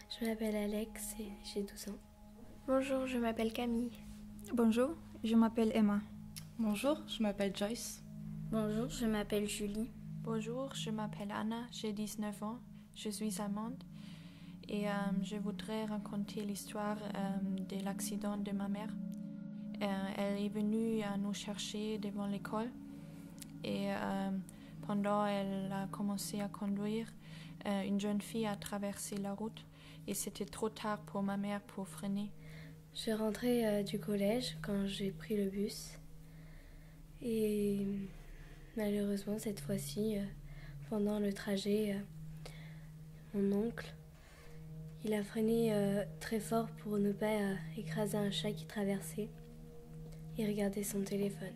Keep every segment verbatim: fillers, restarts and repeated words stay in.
Je m'appelle Alex et j'ai douze ans. Bonjour, je m'appelle Camille. Bonjour, je m'appelle Emma. Bonjour, je m'appelle Joyce. Bonjour, je m'appelle Julie. Bonjour, je m'appelle Anna, j'ai dix-neuf ans, je suis allemande et euh, je voudrais raconter l'histoire euh, de l'accident de ma mère. Euh, elle est venue à nous chercher devant l'école et euh, pendant elle a commencé à conduire, euh, une jeune fille a traversé la route et c'était trop tard pour ma mère pour freiner. Je rentrais euh, du collège quand j'ai pris le bus et malheureusement cette fois-ci, euh, pendant le trajet, euh, mon oncle, il a freiné euh, très fort pour ne pas euh, écraser un chat qui traversait et regarder son téléphone.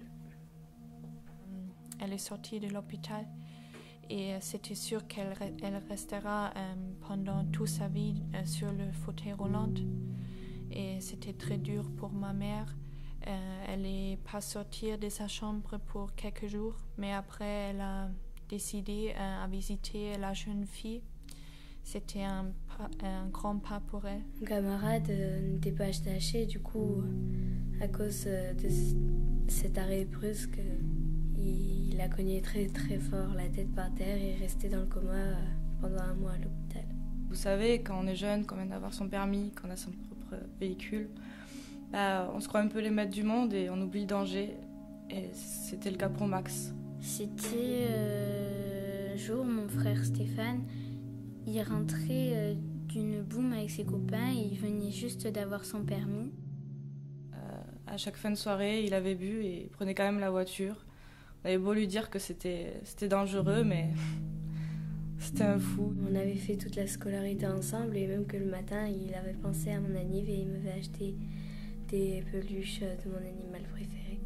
Elle est sortie de l'hôpital et c'était sûr qu'elle elle restera euh, pendant toute sa vie euh, sur le fauteuil roulant. Et c'était très dur pour ma mère. Euh, elle n'est pas sortie de sa chambre pour quelques jours, mais après elle a décidé euh, à visiter la jeune fille. C'était un, un grand pas pour elle. Mon camarade euh, n'était pas attaché, du coup, à cause euh, de cet arrêt brusque, il, il a cogné très très fort la tête par terre et est resté dans le coma euh, pendant un mois à l'hôpital. Vous savez, quand on est jeune, qu'on vient d'avoir son permis, qu'on a son propre véhicule, bah, on se croit un peu les maîtres du monde et on oublie le danger. Et c'était le cas pour Max. C'était euh, un jour, mon frère Stéphane, il rentrait euh, d'une boum avec ses copains et il venait juste d'avoir son permis. Euh, à chaque fin de soirée, il avait bu et il prenait quand même la voiture. On avait beau lui dire que c'était, c'était dangereux, mais c'était un fou. On avait fait toute la scolarité ensemble et même que le matin, il avait pensé à mon anniv et il m'avait acheté des peluches de mon animal préféré.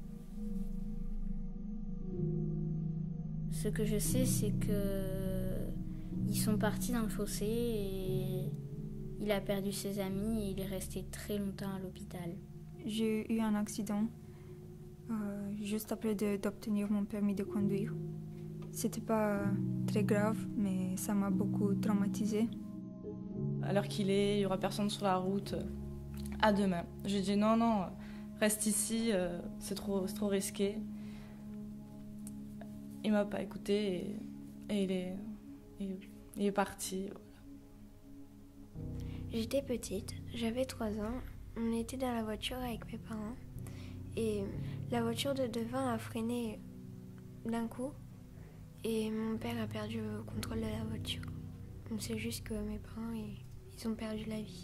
Ce que je sais, c'est que ils sont partis dans le fossé et il a perdu ses amis et il est resté très longtemps à l'hôpital. J'ai eu un accident euh, juste après de, d'obtenir mon permis de conduire. C'était pas très grave, mais ça m'a beaucoup traumatisée. À l'heure qu'il est, il n'y aura personne sur la route. À demain. J'ai dit non, non, reste ici, euh, c'est trop, c'est trop risqué. Il m'a pas écouté et, et il, est, il, il est parti. Voilà. J'étais petite, j'avais trois ans, on était dans la voiture avec mes parents et la voiture de devant a freiné d'un coup et mon père a perdu le contrôle de la voiture. C'est juste que mes parents, ils, ils ont perdu la vie.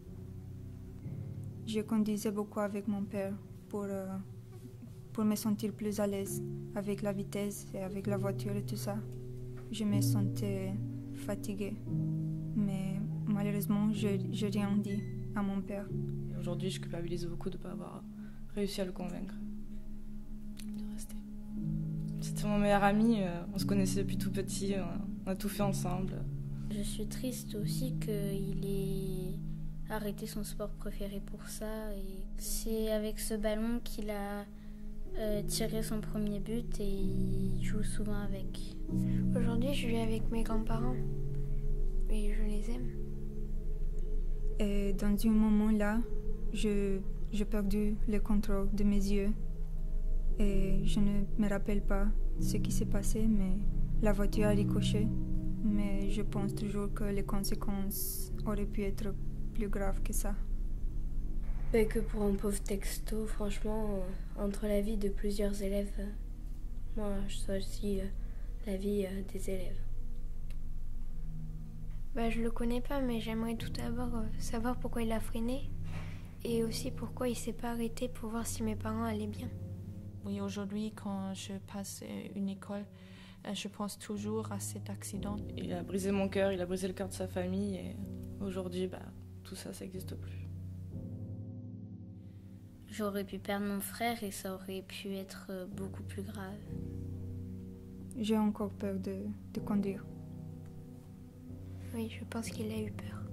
Je conduisais beaucoup avec mon père pour, euh, pour me sentir plus à l'aise avec la vitesse et avec la voiture et tout ça. Je me sentais fatiguée, mais malheureusement, je n'ai rien dit à mon père. Et aujourd'hui, je culpabilise beaucoup de ne pas avoir réussi à le convaincre de rester. C'était mon meilleur ami, on se connaissait depuis tout petit, on a tout fait ensemble. Je suis triste aussi qu'il ait arrêté son sport préféré pour ça. Et c'est avec ce ballon qu'il a euh, tiré son premier but et il joue souvent avec. Aujourd'hui, je vis avec mes grands-parents et je les aime. Et dans un moment là, je, j'ai perdu le contrôle de mes yeux. Et je ne me rappelle pas ce qui s'est passé, mais la voiture a ricoché. Mais je pense toujours que les conséquences auraient pu être plus graves que ça. Et que pour un pauvre texto, franchement, euh, entre la vie de plusieurs élèves, euh, moi je choisis euh, la vie euh, des élèves. Bah, je le connais pas, mais j'aimerais tout d'abord euh, savoir pourquoi il a freiné et aussi pourquoi il s'est pas arrêté pour voir si mes parents allaient bien. Oui, aujourd'hui, quand je passe une école, je pense toujours à cet accident. Il a brisé mon cœur, il a brisé le cœur de sa famille et aujourd'hui, bah, tout ça, ça n'existe plus. J'aurais pu perdre mon frère et ça aurait pu être beaucoup plus grave. J'ai encore peur de, de conduire. Oui, je pense qu'il a eu peur.